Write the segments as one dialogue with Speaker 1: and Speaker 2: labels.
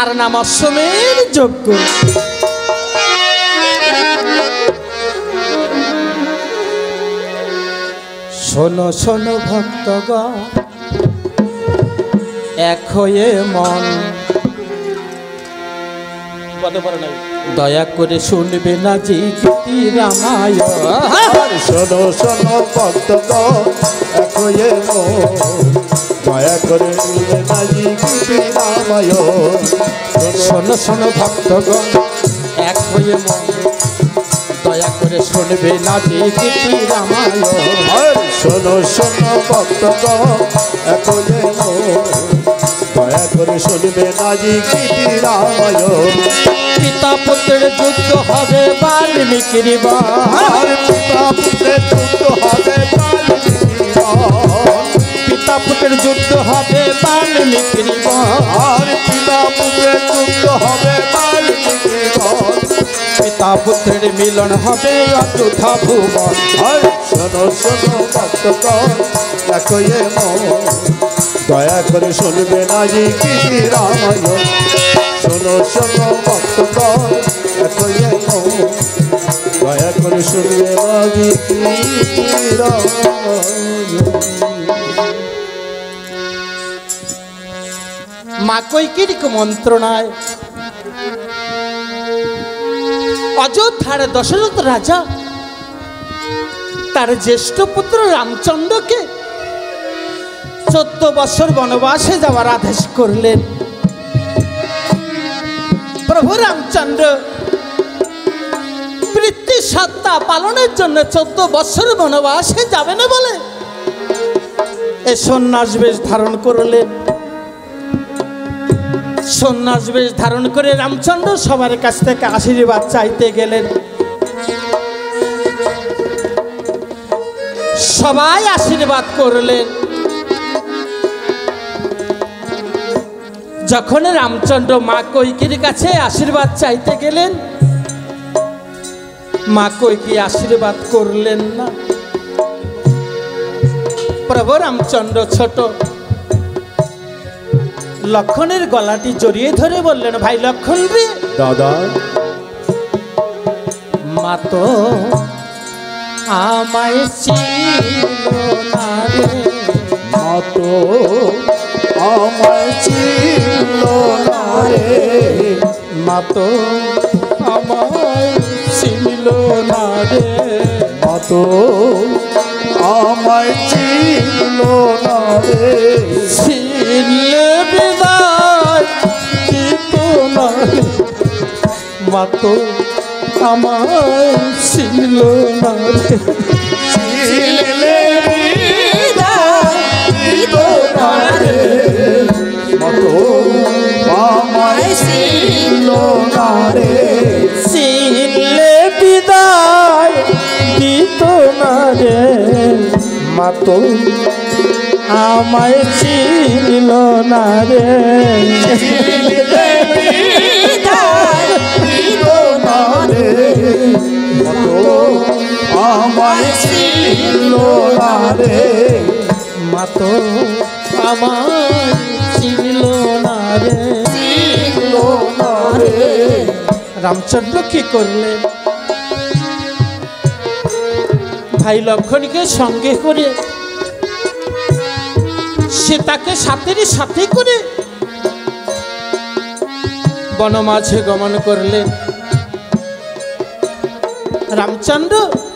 Speaker 1: তার নাম অশ্বমের যজ্ঞ। শোনো শোনো ভক্তগণ, এক হয়ে মন, দয়া করে শুনবে না যে গীতি রামায়ণ।
Speaker 2: শোনো শোনো ভক্তগণ, এক হয়ে মন, দয়া করে শুনবে না যে গীতি রামায়ণ।
Speaker 1: শোনো শোনো ভক্তগণ, এক হয়ে মন, দয়া করে শুনবে না যে গীতি রামায়ণ।
Speaker 2: শোনো শোনো ভক্তগণ, এক হয়ে মন, দয়া করে শুনবে না যে গীতি রামায়ণ।
Speaker 1: পিতা পুত্রের যুদ্ধ হবে বাল্মীকির বন,
Speaker 2: পিতা পুত্রের যুদ্ধ হবে বাল্মীকির বন,
Speaker 1: পিতা পুত্রের যুদ্ধ হবে বাল্মীকির বন,
Speaker 2: পিতা পুত্রের যুদ্ধ হবে বাল্মীকির বন।
Speaker 1: পিতা পুত্রের মিলন হবে অযোধ্যা ভুবন।
Speaker 2: শোনো শোনো ভক্তগণ, এক হয়ে মন, দয়া করে শুনবে না যে গীতি রামায়ণ। শোনো শোনো ভক্তগণ, এক হয়ে মন, দয়া করে শুনবে না যে গীতি রামায়ণ।
Speaker 1: মা কৈকেয়ীর মন্ত্রণায় অযোধ্যার দশরথ রাজা তার জ্যেষ্ঠ পুত্র রামচন্দ্রকে 14 বছর বনবাসে যাওয়ার আদেশ করলেন। প্রভু রামচন্দ্র পিতৃ সত্তা পালনের জন্য 14 বছর বনবাসে যাবে না বলে এ সন্ন্যাস বেশ ধারণ করলেন। সন্ন্যাস বেশ ধারণ করে রামচন্দ্র সবার কাছ থেকে আশীর্বাদ চাইতে গেলেন। সবাই আশীর্বাদ করলেন। যখন রামচন্দ্র মা কৈকেয়ীর কাছে আশীর্বাদ চাইতে গেলেন, মা কৈকেয়ী আশীর্বাদ করলেন না। প্রভু রামচন্দ্র ছোট লক্ষণের গলাটি জড়িয়ে ধরে বললেন, ভাই লক্ষণ রে,
Speaker 2: দাদা,
Speaker 1: মা তো আমায় ছিল না রে,
Speaker 2: মা তো আমায় ছিল না রে,
Speaker 1: মা তো আমায় ছিল না রে,
Speaker 2: মা তো আমায় ছিল না রে,
Speaker 1: ছিলে বিদায় দিত না রে, মা তো আমায় ছিল না রে,
Speaker 2: ছিলে বিদায় দিত না রে, মা তো আমায় ছিল না রে,
Speaker 1: ছিলে বিদায় দিত না রে, মা তো আমায় ছিল না রে,
Speaker 2: ছিলে বিদায় দিত না রে, মা তো আমায় ছিল না রে,
Speaker 1: মা তো আমায় ছিল না রে,
Speaker 2: ছিল না রে।
Speaker 1: রামচন্দ্র কি করলেন? ভাই লক্ষণকে সঙ্গে করে সীতাকে সাথে করে বনমাঝে গমন করলেন। রামচন্দ্র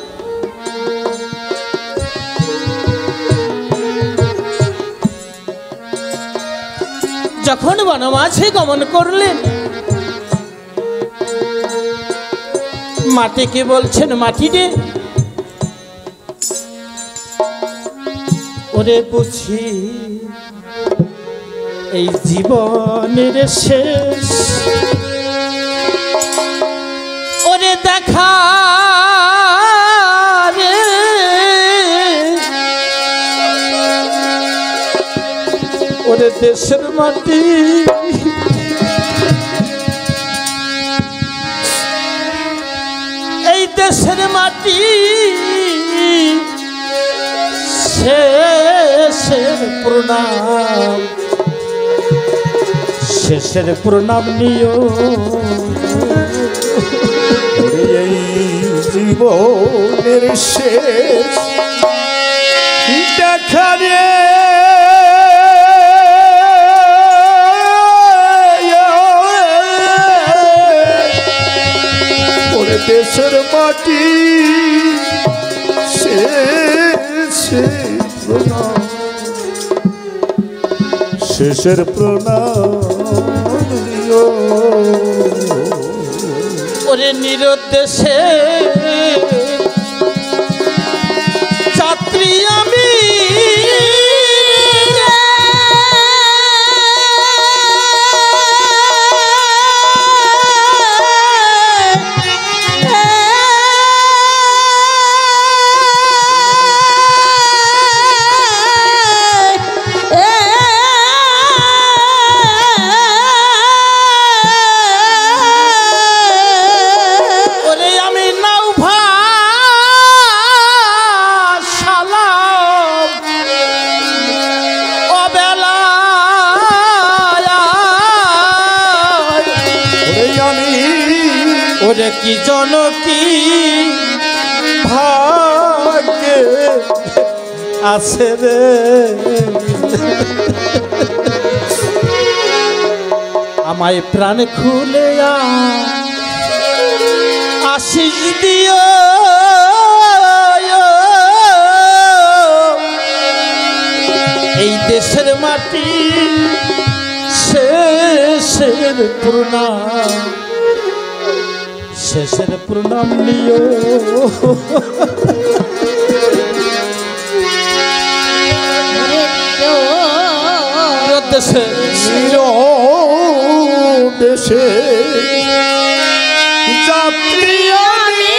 Speaker 1: যখন বনমাঝে গমন করলেন, মাটিকে বলছেন, মাটি রে, ওরে বুঝি এই জীবনের শেষ, ওরে দেখা রে, ওরে দেশের মাটি, এই দেশের মাটি শেষের প্রণাম, শেষের প্রণাম নিও
Speaker 2: এই জীবনের শেষ দেখা রে ওরে দেশের মাটি শেষের প্রণাম নিও
Speaker 1: ওরে নিরুদ্দেশে যাত্রী আমি ওরে কি জনকি ভাগ্যে আছে রে আমায় প্রাণ খুলে আশিস দিও এই দেশের মাটি শেষের প্রণাম শেষের প্রণাম নিও
Speaker 2: দেশে যাত্রী আমি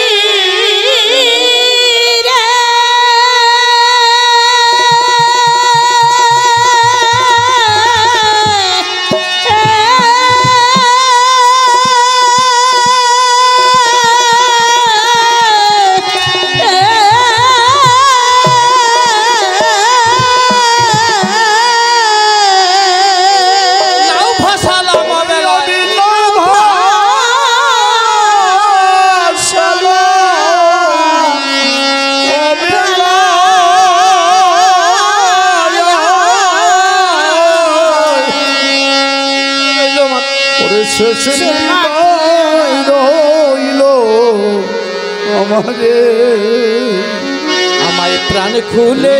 Speaker 2: রইল আমারে
Speaker 1: আমায় প্রাণ খুলে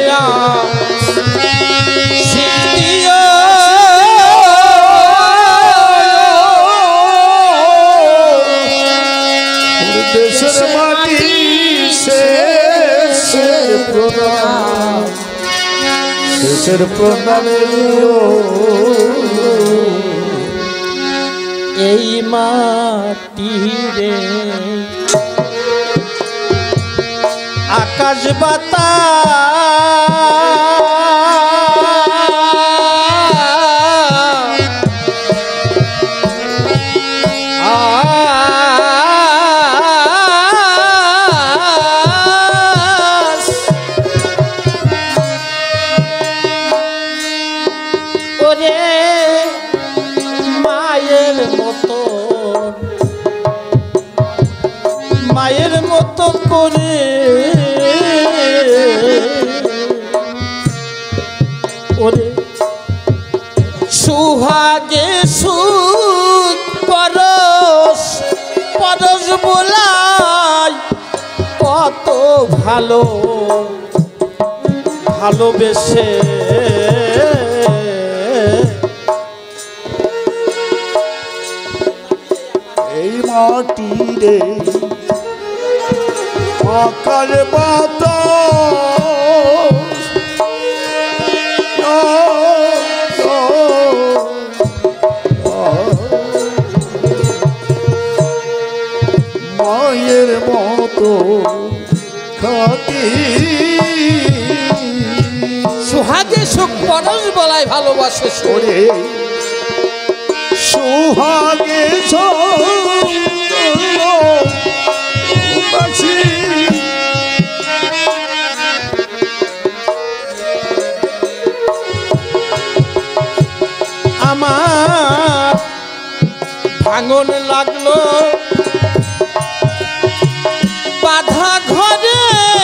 Speaker 2: দেশের মাটি শেষের প্রণাম শেষের প্রণামে
Speaker 1: এই মাটি রে আকাশ বাতাস ওরে মায়ের মতো করে ওরে সুহাগে সুখ পরশ পরশ বোলাই কত ভালো ভালোবেসে
Speaker 2: এই মাটি রে আকার বাতাস মায়ের মতো খাটি
Speaker 1: সুহাগে সুখ পরশ বলাই ভালোবাসে
Speaker 2: ওরে সুহাগে
Speaker 1: আমার ভাঙন লাগলো বাধা ঘরে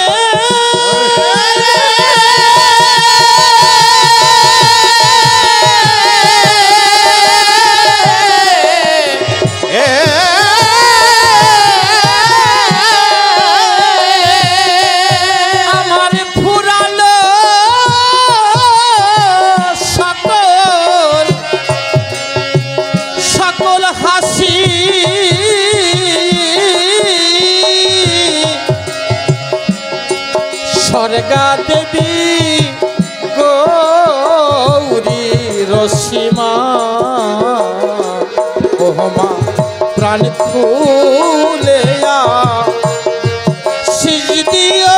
Speaker 1: স্বর্গা দেবী গৌরী রসীমা ওহমা প্রাণ খুলে সিজদিও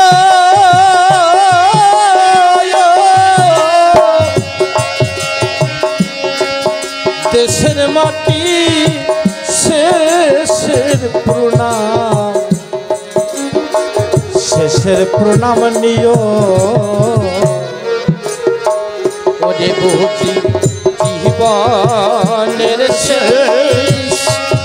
Speaker 1: দেশের মাটি শেষের প্রণাম শেষের প্রণাম নিও ওরে বুঝি জীবনের শেষ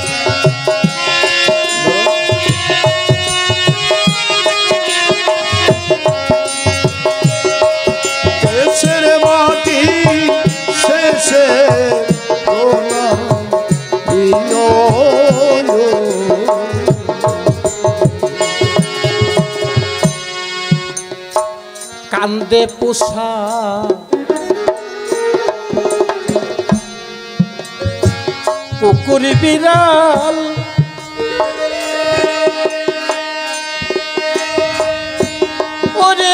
Speaker 2: দেশের মাটি শেষে প্রণাম দিও
Speaker 1: কান্দে পোষা কুকুর বিড়াল ওরে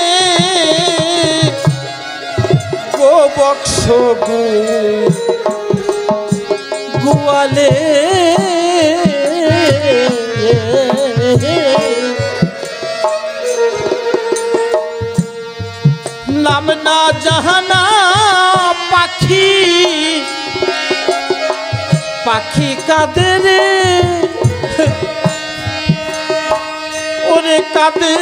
Speaker 1: গোবক্স গোয়ালে নাম না জাহানা পাখি পাখি কাঁদে রে ওরে কাঁদে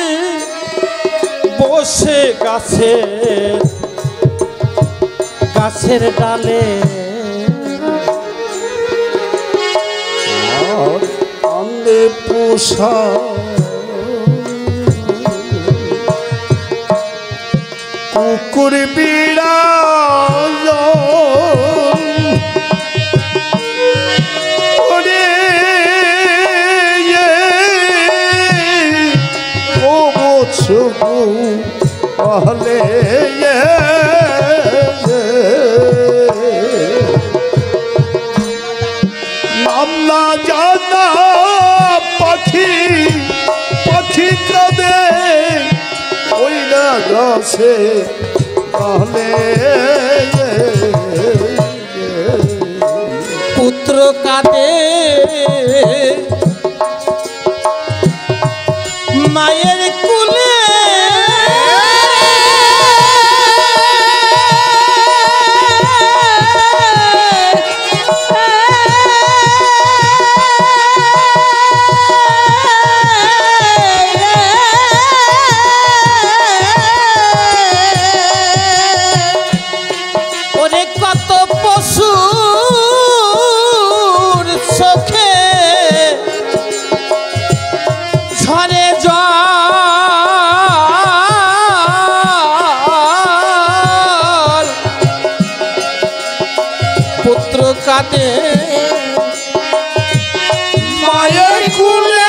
Speaker 1: বসে গাছের ডালে
Speaker 2: কান্দে পোষা কুকুর বিড়াল ওরে ও বছু বলে নাম না জানা পাখি পাখি কাঁদে ওই না গাছে তাহলে
Speaker 1: পুত্র কাঁদে মায়ের কুলে পুত্র কাঁদে মায়ের কুলে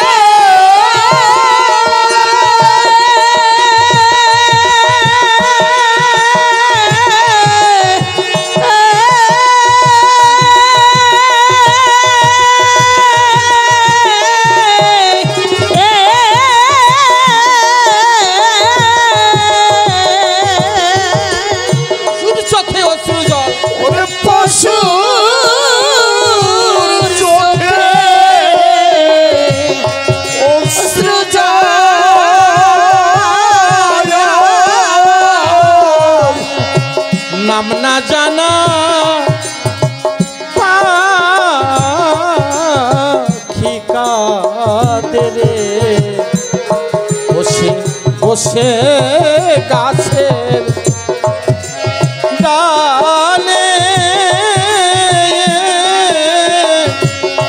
Speaker 1: শুধু চোখে অশ্রু জল ওরে পশু নাম না জানা পাখি কাঁদে রে বসে বসে গাছের ডালে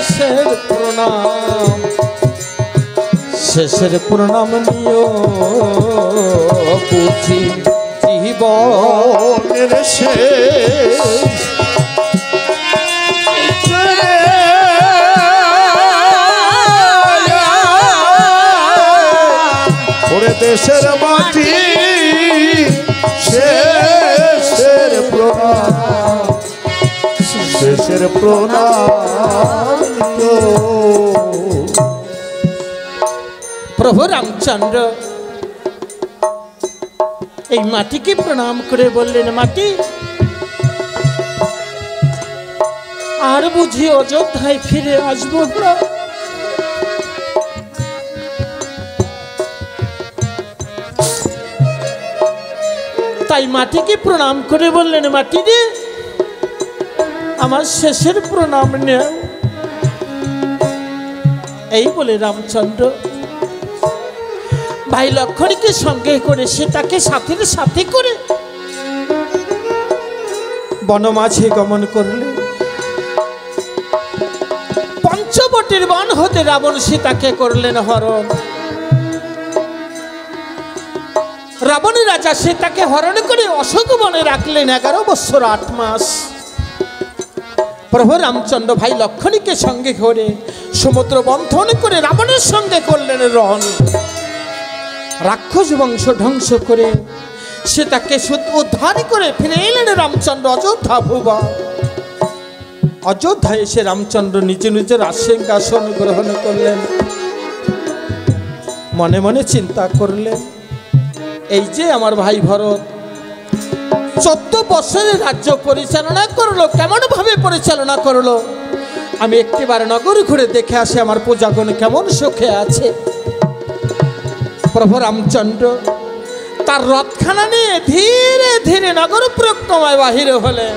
Speaker 1: শেষের প্রণাম, শেষের প্রণাম নিও বুঝি জীবনের শেষ।
Speaker 2: দেশের মাটি শেষের প্রণাম, শেষের প্রণাম।
Speaker 1: প্রভু রামচন্দ্র এই মাটিকে প্রণাম করে বললেন, মাটি আর বুঝি অযোধ্যায় ফিরে আসবো না। তাই মাটিকে প্রণাম করে বললেন, মাটি রে আমার শেষের প্রণাম নেও। এই বলে রামচন্দ্র ভাই লক্ষ্মণীকে সঙ্গে করে সেটাকে সাথে সাথে করে বনমাঝে গমন করলেন। পঞ্চবটির বন হতে রাবণ সীতাকে করলেন হরণ। রাবণের রাজা সীতাকে হরণ করে অশোক বনে রাখলেন 11 বছর 8 মাস। প্রভু রামচন্দ্র ভাই লক্ষ্মণীকে সঙ্গে করে সমুদ্র বন্ধন করে রাবণের সঙ্গে করলেন রণ। রাক্ষস বংশ ধ্বংস করে সীতাকে উদ্ধার করে ফিরে এলেন রামচন্দ্র অযোধ্যা ভুবা। অযোধ্যায় এসে রামচন্দ্র নিজ নিজের সিংহাসন গ্রহণ করলেন। মনে মনে চিন্তা করলেন, এই যে আমার ভাই ভরত 14 বছরের রাজ্য পরিচালনা করলো, কেমন ভাবে পরিচালনা করলো, আমি একটিবার নগর ঘুরে দেখে আসি আমার প্রজাগণ কেমন সুখে আছে। প্রভু রামচন্দ্র তার রথখানা নিয়ে ধীরে ধীরে নগর প্রক্রমায় বাহির হলেন।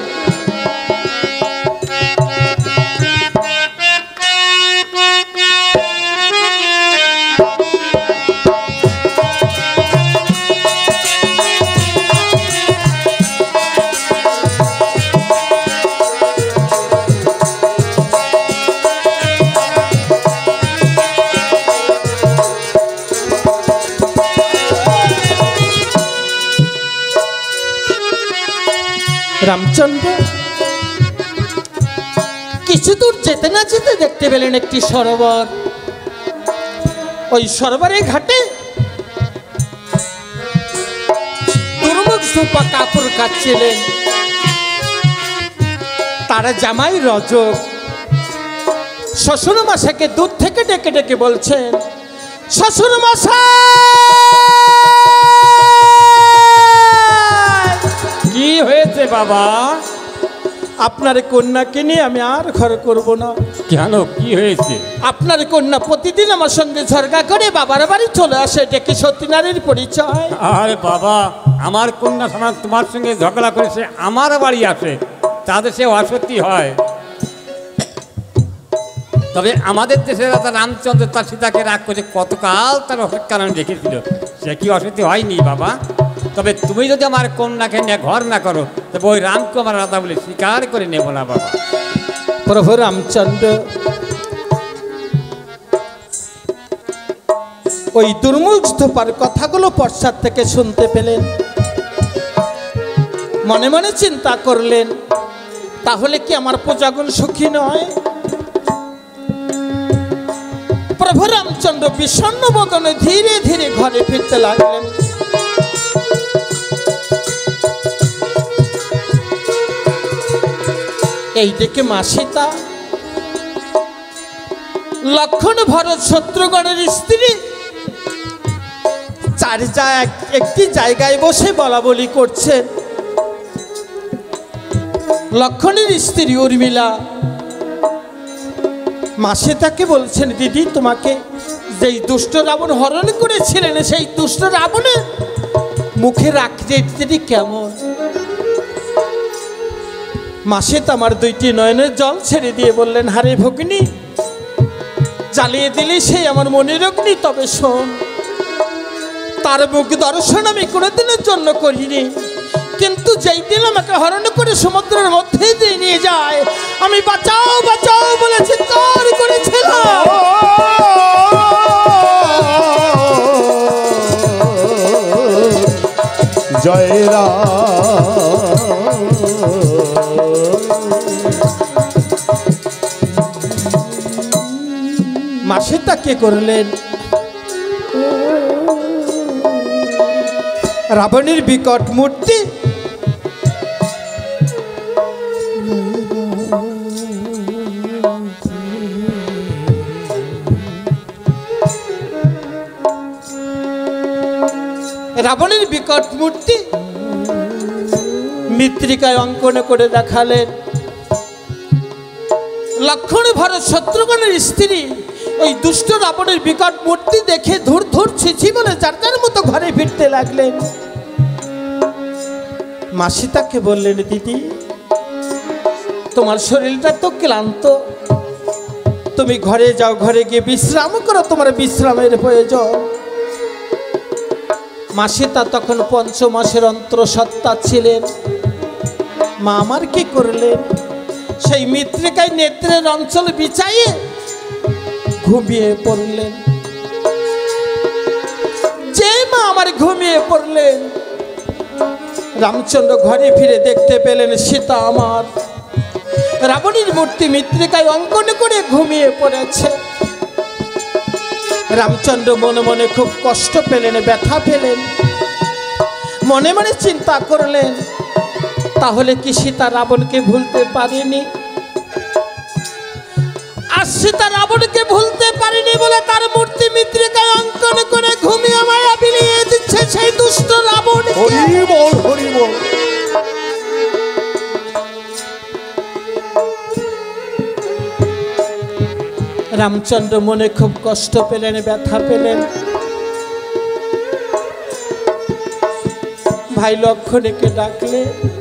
Speaker 1: রামচন্দ্র কিছু দূর যেতে না যেতে দেখতে পেলেন একটি সরোবর। ওই সরোবরের ঘাটে দুর্মুখ স্তূপা কাপড় কাচ্ছিলেন। তারা জামাই রজক শ্বশুর মশাইকে দূর থেকে ডেকে ডেকে বলছেন, শ্বশুর মশাই
Speaker 3: কি হয়েছে বাবা?
Speaker 1: আপনার কন্যাকে নিয়ে আমি আর ঘর করব না।
Speaker 3: কেন, কি হয়েছে?
Speaker 1: আপনার কন্যা প্রতিদিন আমার সঙ্গে ঝগড়া করে বাবার বাড়ি চলে আসে, ডেকে সত্যিনারীর পরিচয়।
Speaker 3: আরে বাবা, আমার কন্যা সমাজ তোমার সঙ্গে ঝগড়া করেছে, আমার বাড়ি আসে, তাদের সে অসত্যি হয়। তবে আমাদের দেশের রাজা রামচন্দ্র তার সীতাকে রাগ করে কতকাল তার অপেক্ষা আমি দেখেছিল, সে কি অসত্যি হয়নি বাবা? তবে তুমি যদি আমার কন্যাকে নিয়ে ঘর না করো তবে ওই রামকে আমার রাজা বলে স্বীকার করে নেব না বাবা।
Speaker 1: প্রভু রামচন্দ্র ওই দুর্মুখ স্তূপার কথাগুলো পশ্চাৎ থেকে শুনতে পেলেন। মনে মনে চিন্তা করলেন, তাহলে কি আমার প্রজাগণ সুখী নয়? প্রভু রামচন্দ্র বিষণ্ণ বদনে ধীরে ধীরে ঘরে ফিরতে লাগলেন। এই দিকে মা সীতা লক্ষণ ভরত শত্রুগণের স্ত্রী একটি জায়গায় বসে বলা বলি করছেন। লক্ষণের স্ত্রী উর্মিলা মা সীতাকে বলছেন, দিদি তোমাকে যেই দুষ্ট রাবণ হরণ করেছিলেন সেই দুষ্ট রাবণের মুখে আকৃতি কেমন? মা সীতা আমার 2টি নয়নের জল ছেড়ে দিয়ে বললেন, হারে ভগিনী, জ্বালিয়ে দিলে সেই আমার মনের অগ্নি, তবে শোন, তার মুখ দর্শন আমি কোনোদিনের জন্য করিনি, কিন্তু যেই দিন আমাকে হরণ করে সমুদ্রের মধ্যে দিয়ে নিয়ে যায়, আমি বাঁচাও বাঁচাও বলে চিৎকার
Speaker 2: জয় রাম।
Speaker 1: মা সীতা কে করলেন? রাবণের বিকট মূর্তি রাবণের বিকট মূর্তি মৃত্তিকায় অঙ্কন করে দেখালেন। লক্ষণ ভরত শত্রুঘ্নের স্ত্রী ওই দুষ্ট রাবণের বিকট মূর্তি দেখে ধুর ধুর ছিছি বলে যার যার মতো ঘরে ফিরতে লাগলেন। মা সীতাকে বললেন, দিদি তোমার শরীরটা তো ক্লান্ত, তুমি ঘরে যাও, ঘরে গিয়ে বিশ্রাম করো, তোমার বিশ্রামের প্রয়োজন। মা সীতা তখন ৫ মাসের অন্তঃসত্ত্বা ছিলেন। মা আমার কি করলেন? সেই মৃত্তিকায় নেত্রের অঞ্চল বিছাইয়ে ঘুমিয়ে পড়লেন। যে মা আমার ঘুমিয়ে পড়লেন, রামচন্দ্র ঘরে ফিরে দেখতে পেলেন সীতা আমার রাবণের মূর্তি মৃত্তিকায় অঙ্কন করে ঘুমিয়ে পড়েছে। রামচন্দ্র মনে মনে খুব কষ্ট পেলেন, ব্যথা পেলেন। মনে মনে চিন্তা করলেন, তাহলে কি সীতা রাবণকে ভুলতে পারেনি? আর সীতা রাবণকে ভুলতে পারেনি বলে তার মূর্তি মৃত্তিকায় অঙ্কন করে ঘুমিয়ে মায়া বিলিয়ে দিচ্ছে সেই দুষ্ট রাবণ।
Speaker 2: হরি বল, হরি বল।
Speaker 1: রামচন্দ্র মনে খুব কষ্ট পেলেন, ব্যথা পেলেন। ভাই লক্ষণকে ডাকলে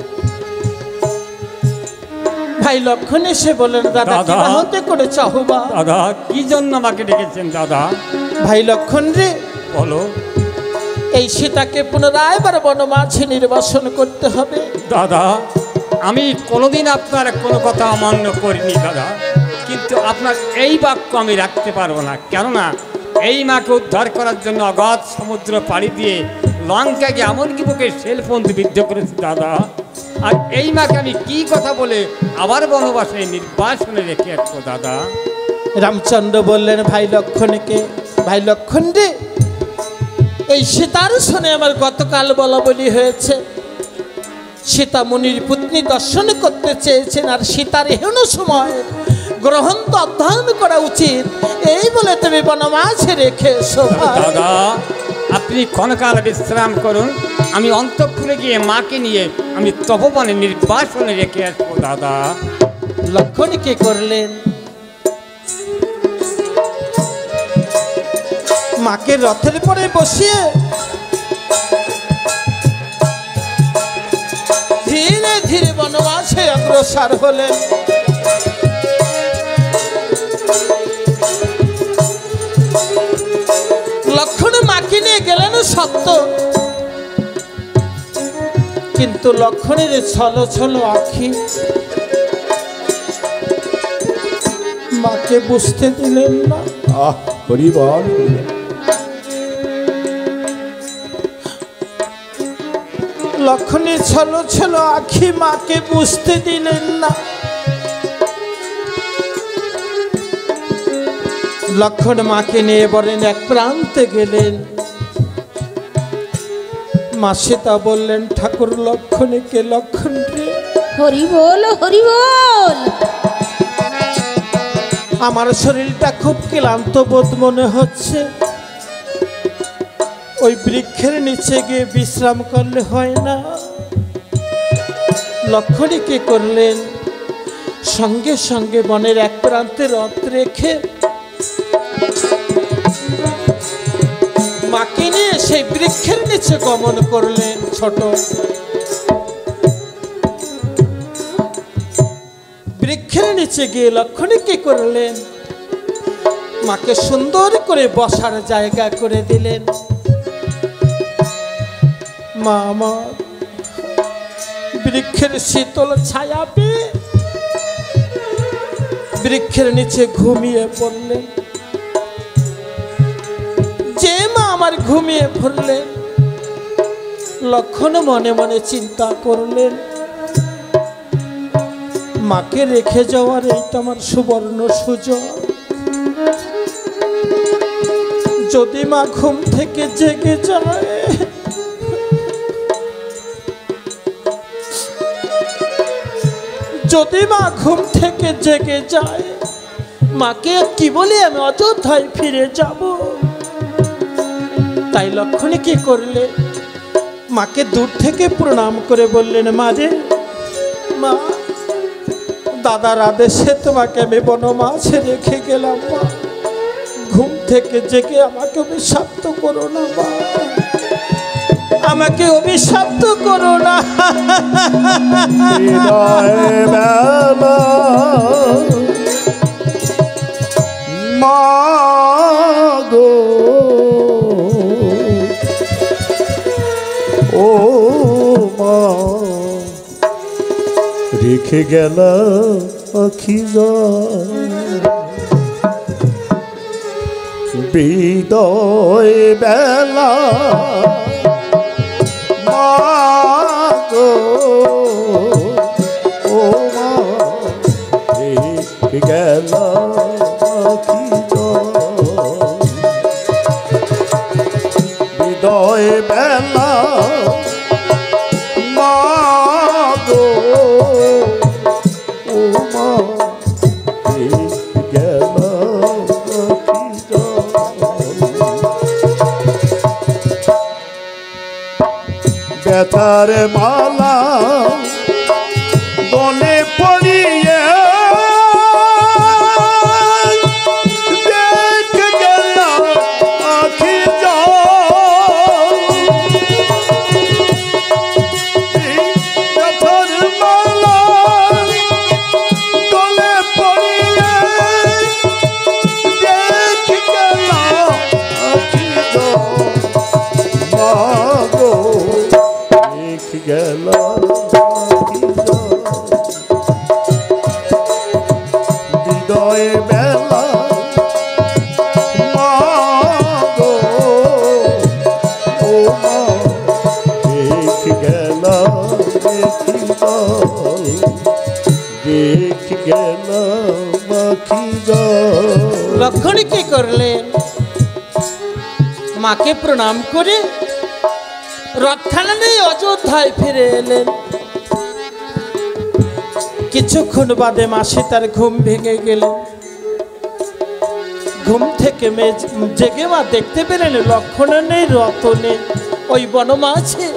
Speaker 1: ভাই লক্ষণ এসে বলেন, দাদা কি হতে করে চাহবা?
Speaker 3: দাদা কি জন্য আমাকে ডেকেছেন দাদা?
Speaker 1: ভাই লক্ষণ রে,
Speaker 3: বলো।
Speaker 1: এই সীতাকে পুনরায় বার বনমাঝে নির্বাসন করতে হবে।
Speaker 3: দাদা আমি কোনোদিন আপনার কোনো কথা অমান্য করিনি দাদা, কিন্তু আপনার এই বাক্য আমি রাখতে পারবো না। কেননা এই মাকে উদ্ধার করার জন্য অগাধ সমুদ্র পাড়ি দিয়ে লঙ্কাকে এমনকি বুকে সেলফোন বিদ্ধ করেছি দাদা। আর এই মাকে আমি কি কথা বলে আবার বনবাসে নির্বাসনে রেখে আসবো দাদা?
Speaker 1: রামচন্দ্র বললেন ভাই লক্ষণকে, ভাই লক্ষণ রে, এই সীতার শুনে আমার গতকাল বলা বলি হয়েছে। সীতা মুনির পত্নী দর্শন করতে চেয়েছেন, আর সীতার এহেন সময় গ্রহণ তো অধ্যয়ন করা উচিত, এই বলে তুমি বনমাঝে রেখে এসো।
Speaker 3: দাদা আপনি ক্ষণকাল বিশ্রাম করুন, আমি অন্তঃপুরে গিয়ে মাকে নিয়ে আমি তপবনে নির্বাসনে রেখে আসবো দাদা।
Speaker 1: লক্ষণ কি করলেন? মাকে রথের পরে বসিয়ে ধীরে ধীরে বনবাসে অগ্রসর হলেন। লক্ষণ মাকে নিয়ে গেলেন সত্য, কিন্তু লক্ষণের ছলো ছলো আঁখি মাকে বুঝতে দিলেন না।
Speaker 2: হরি বল।
Speaker 1: লক্ষণের ছলো ছলো আঁখি মাকে বুঝতে দিলেন না। লক্ষণ মাকে নিয়ে বলেন এক প্রান্তে গেলেন। মা সীতা বললেন, ঠাকুর লক্ষণকে, লক্ষণ রে,
Speaker 4: হরি বল, হরি বল।
Speaker 1: আমার শরীরটা খুব ক্লান্ত বোধ মনে হচ্ছে, ওই বৃক্ষের নিচে গিয়ে বিশ্রাম করলে হয় না? লক্ষণী কি করলেন? সঙ্গে সঙ্গে বনের এক প্রান্তে রথ রেখে মাকে নিয়ে সেই বৃক্ষের নিচে গমন করলেন। ছোট বৃক্ষের নিচে গিয়ে লক্ষণী কি করলেন? মাকে সুন্দর করে বসার জায়গা করে দিলেন। মা আমার বৃক্ষের শীতল ছায়া পেয়ে বৃক্ষের নিচে ঘুমিয়ে পড়লেন। যে মা আমার ঘুমিয়ে পড়লেন, লক্ষণ মনে মনে চিন্তা করলেন, মাকে রেখে যাওয়ার এইটা আমার সুবর্ণ সুযোগ। যদি মা ঘুম থেকে জেগে যায়, যদি মা ঘুম থেকে জেগে যায়, মাকে কি বলে আমি অযোধ্যায় ফিরে যাব। তাই লক্ষণে কি করলে, মাকে দূর থেকে প্রণাম করে বললেন, মা রে মা, দাদার আদেশে তোমাকে আমি বনমাঝে রেখে গেলাম মা, ঘুম থেকে জেগে আমাকে অভিশপ্ত করো না মা, আমাকে অভিশপ্ত করো না।
Speaker 2: মা গো ও মা, রেখে গেল আখি বিদয় বেলা, মা গো ও মা, রেখে গেল আখি বিদয় বেলা, মা গো ও মা, গেল ব্যথার মালা গলে পড়িয়ে দেখে গেল আখি ব্যথার মালা গলে পড়িয়ে দেখে গেল আখি মাগো, দেখে গেল বিদয় বেলা, মা গো ও মা, দেখে গেল দেখে গেল মাখি জল।
Speaker 1: লক্ষণ কি করলেন, মাকে প্রণাম করে রথখানা নিয়ে অযোধ্যায় ফিরে এলেন। কিছুক্ষণ বাদে মাসি তার ঘুম ভেঙে গেলেন। ঘুম থেকে জেগে মা দেখতে পেলেন লক্ষণ নেই, রত নেই, ওই বনমাঝে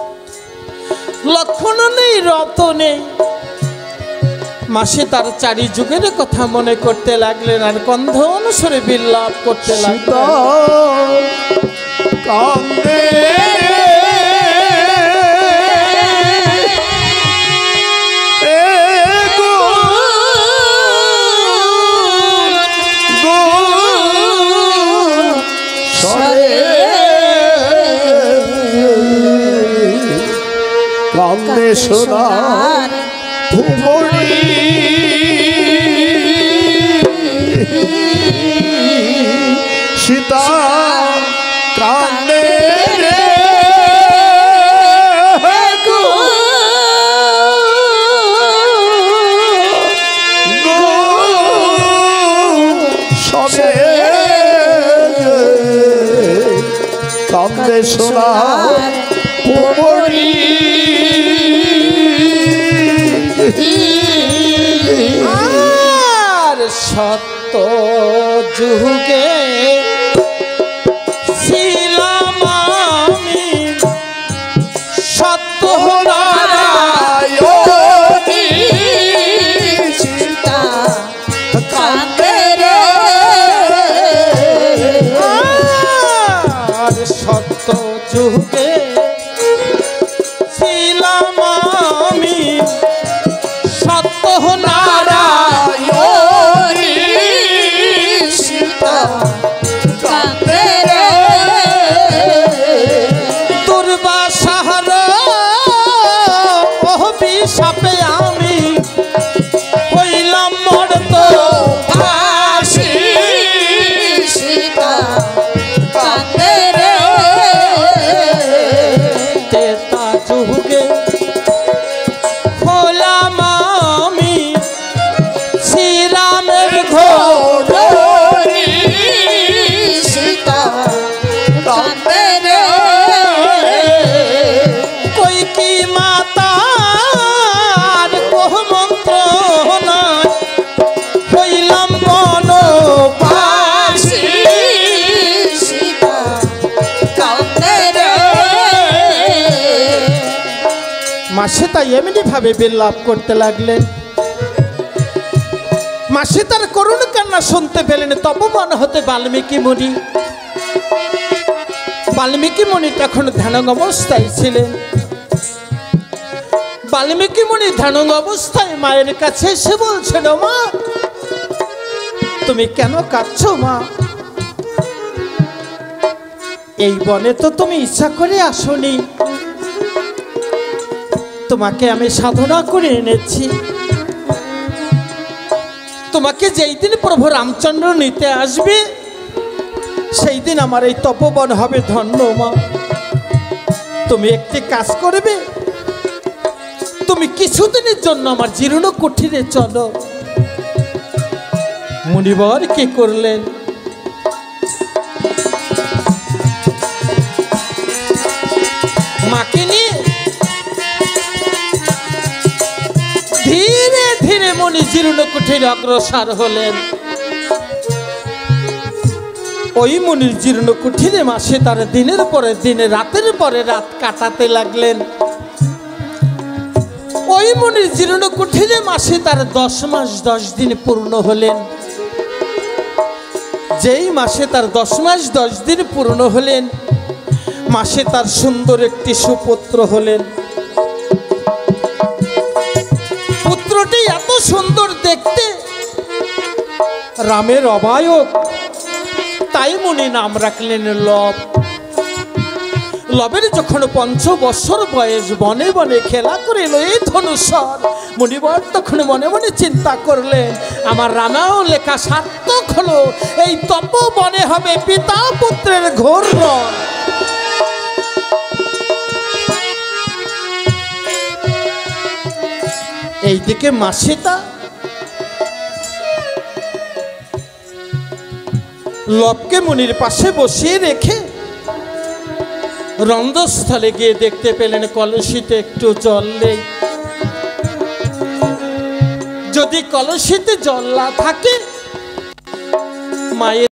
Speaker 1: লক্ষণ নেই, রত নেই। মাসি তার চারি যুগের কথা মনে করতে লাগলেন আর কন্ধ অনুসরে বিলাপ করতে লাগলেন।
Speaker 2: কান্দে কান্দে সোনার ভুবড়ি, সীতা কান্দে রে গো সবে কান্দে সোনার ভুবড়ি।
Speaker 1: আর সত্য যুগে ছিলাম আমি, সত্য নারায়ণী
Speaker 4: সীতা কান্দে রে,
Speaker 1: আর সত্য যুগে ছিলাম আমি, সত্য নারায়ণী
Speaker 4: সীতা
Speaker 1: মাসে তাই এমনি ভাবে বিলাপ করতে লাগলেন। মাসে তার করুণ কান্না শুনতে পেলেন। তপবন হতে বাল্মীকি মুনি, বাল্মীকি মুনি তখন ধ্যান অবস্থায় ছিলেন। বাল্মীকি মুনি ধ্যান অবস্থায় মায়ের কাছে এসে বলছেন, মা তুমি কেন কাঁদছো মা? এই বনে তো তুমি ইচ্ছা করে আসনি, তোমাকে আমি সাধনা করে এনেছি। তোমাকে যেই দিন প্রভু রামচন্দ্র নিতে আসবে সেই দিন আমার এই তপবন হবে ধন্য মা। তুমি একটি কাজ করবে, তুমি কিছুদিনের জন্য আমার জীর্ণ কুঠিরে চলো। মুনিবর কি করলেন? মাকে নিয়ে ধীরে ধীরে মুনি জীর্ণ কুঠিরে অগ্রসর হলেন। ওই মুনির জীর্ণ কুঠিরে মাসে তার দিনের পরে দিনে রাতের পরে রাত কাটাতে লাগলেন। ওই মুনির জীর্ণ কুঠিরে মাসে তার 10 মাস 10 দিন পূর্ণ হলেন। যেই মাসে তার 10 মাস 10 দিন পূর্ণ হলেন, মাসে তার সুন্দর একটি সুপুত্র হলেন। পুত্রটি এত সুন্দর দেখতে, রামের অবায়ক, তাই মুনি নাম রাখলেন লব। লবের যখন 5 বছর বয়স, বনে বনে খেলা করিল এই ধনুষর। মুনিবর তখন মনে মনে চিন্তা করলেন, আমার রামায়ণ লেখা সার্থক হলো। এই তপবনে হবে পিতা পুত্রের ঘোর রণ। এইদিকে মাসিতা লবকে মুনির পাশে বসিয়ে রেখে রন্ধস্থলে গিয়ে দেখতে পেলেন কলসিতে একটু জল নেই। যদি কলসিতে জল না থাকে, মায়ের